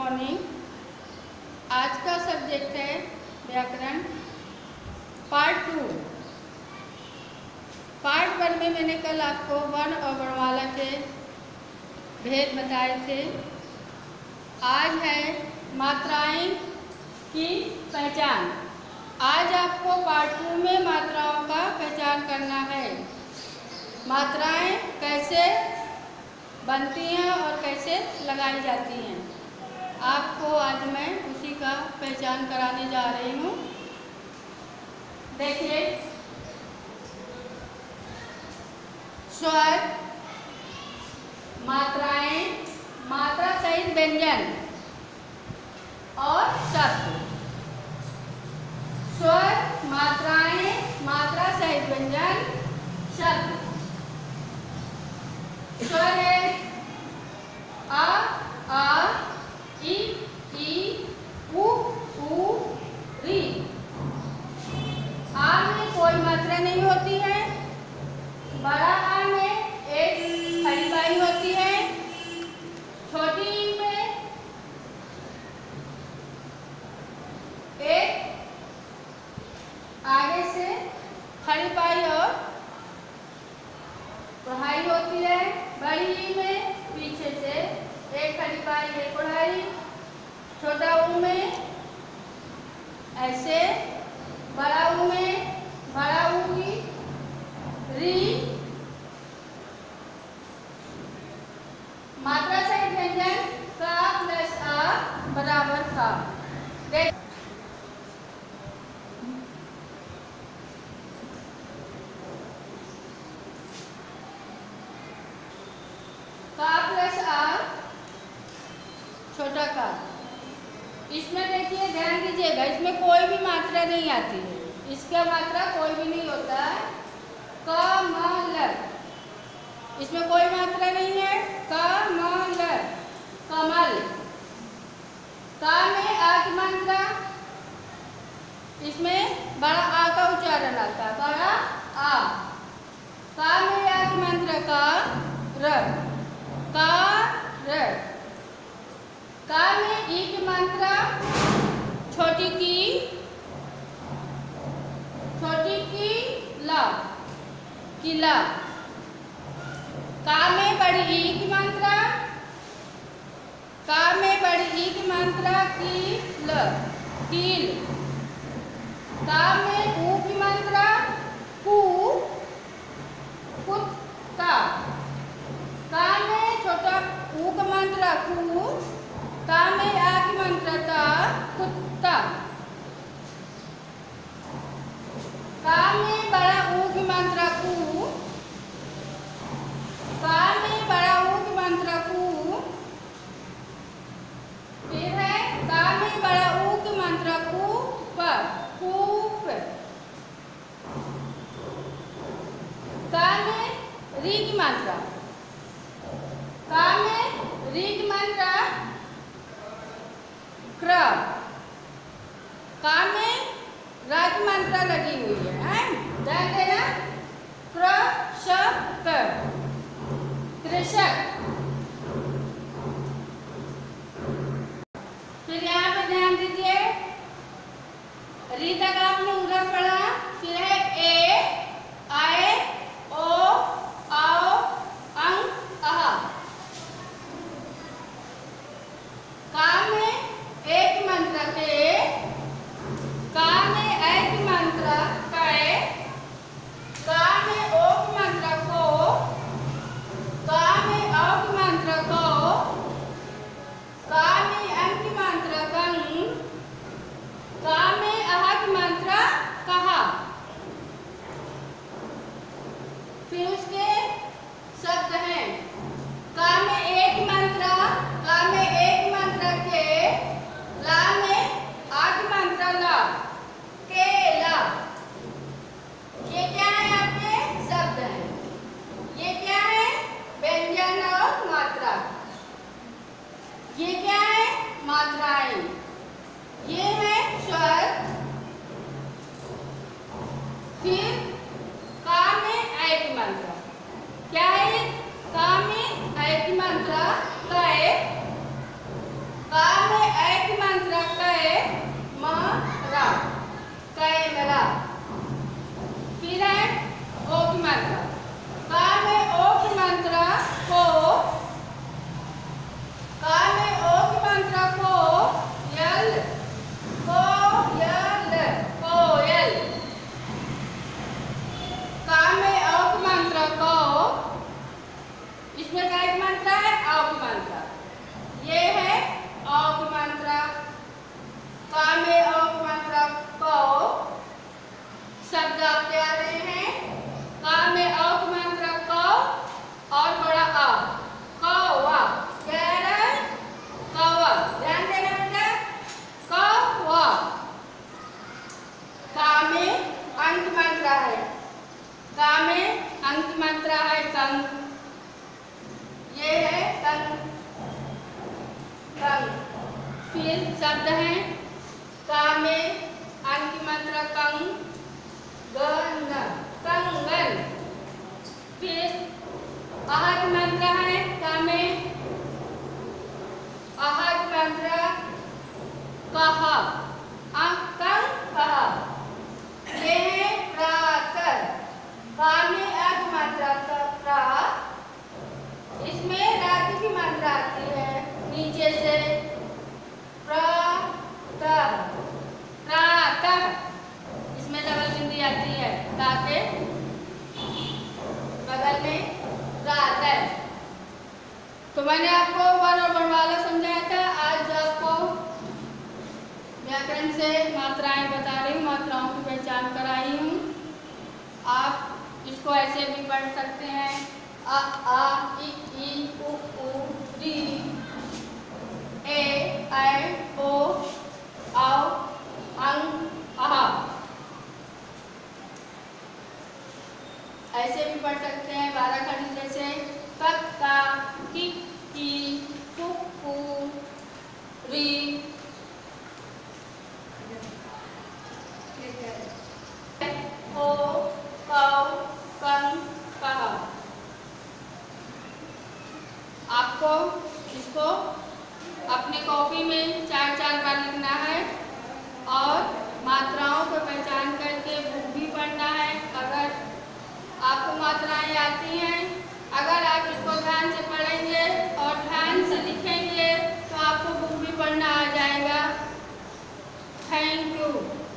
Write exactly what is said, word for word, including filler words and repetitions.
Morning. आज का subject है व्याकरण पार्ट टू। पार्ट वन में मैंने कल आपको वर्ण और वर्णमाला के भेद बताए थे। आज है मात्राएं की पहचान। आज आपको पार्ट टू में मात्राओं का पहचान करना है। मात्राएं कैसे बनती हैं और कैसे लगाई जाती हैं, आपको आज मैं उसी का पहचान कराने जा रही हूँ। देखिए, स्वर, मात्राएं, मात्रा सहित व्यंजन और शब्द। स्वर, मात्राएं, मात्रा सहित व्यंजन, शब्द। स्वर है आ, आ, इ, ई, उ, ऊ, री। आ में कोई मात्रा नहीं होती है। बड़ा आ में एक खड़ी बाई होती है। छोटी ई में एक आगे से खड़ी बाई और पढ़ाई होती है। बड़ी ई में पीछे से एक खड़ी बाई एक पढ़ाई। छोटा ऊ में ऐसे, बड़ा ऊ में बड़ा ऊ की री। मात्रा सहित व्यंजन का प्लस आ बराबर का। देख, का प्लस आ छोटा का। इसमें देखिए, ध्यान दीजिएगा, इसमें कोई भी मात्रा नहीं आती है। इसका मात्रा कोई भी नहीं होता है। कमल, इसमें कोई मात्रा नहीं है। कमल, कमल। का में आ की मात्रा, इसमें बड़ा आ का उच्चारण आता है, बड़ा आ। का में आ की मात्रा का र, का र। का में ई की मात्रा छोटी की, छोटी की ला, किला। का में बड़ी ई की मात्रा, का में बड़ी ई की मात्रा की ल, कील। का में ऊ की मात्रा कु, कुत्ता। का में छोटा ऊ की मात्रा कु, का में आ की मात्रा ता, कुत्ता। का में बड़ा ऊ की मात्रा कु, का में बड़ा ऊ की मात्रा कु। फिर है का में बड़ा ऊ की मात्रा कु, प, कूप। का में री की मात्रा, का में री की मात्रा क्र। का में रा की मात्रा लगी हुई है, हैं? ध्यान देना, कृषक, कृषक। फिर यहाँ पे ध्यान दीजिए, री तक आपने उधर पढ़ा। फिर है ए, आए, ओ, आओ, अंग, अहा। का में एक की मात्रा के, का में ए की मात्रा कै, का में ओ की मात्रा को, का में अ का, कैमरा। फिर है ओ की मात्रा, का में ओ की मात्रा को, का में ओ की मात्रा को यल, कोयल, कोयल। का में ओ की मात्रा को, इसमें क्या की मात्रा है, औ की मात्रा, ये है औ की मात्रा। का में औ की मात्रा को, शब्द आपके आ रहे हैं। का में औ की मात्रा को और बड़ा आ, कौवा, क्या आ रहा है, कौवा, ध्यान देना बेटा, कौवा। का में अंक मात्रा है, का में अंक मात्रा है कंक, ये है कंक, कंक। फिर शब्द है का में अंक की मात्रा कंग, गन, कंगन। फिर आहा की मात्रा है का में, आहा की मात्रा कहा, कंग कहा, ये है प्रातः। का में आ की मात्रा प्रा, इसमें रात की मात्रा आती है नीचे से, प्रातः, प्रातः, इसमें डबल बिंदी आती है, ता के बगल में रात है। तो मैंने आपको वर्ण और वर्णमाला समझाया था। आज आपको व्याकरण से मात्राएं बता रही हूँ, मात्राओं की पहचान कराई हूँ। आप इसको ऐसे भी पढ़ सकते हैं, अ आ इ ई उ ऊ री ए ऐ ओ औ अं अहा, ऐसे भी पढ़ सकते हैं। बारह खंड जैसे कक्का, किक्की, कुक्कू, री, ओ, कौ, कं, कहा। आपको इसको अपने कॉपी में चार चार बार लिखना है और मात्राओं को पहचान करके बुक भी पढ़ना है। अगर आपको मात्राएं आती हैं, अगर आप इसको ध्यान से पढ़ेंगे और ध्यान से लिखेंगे तो आपको बुक भी पढ़ना आ जाएगा। Thank you.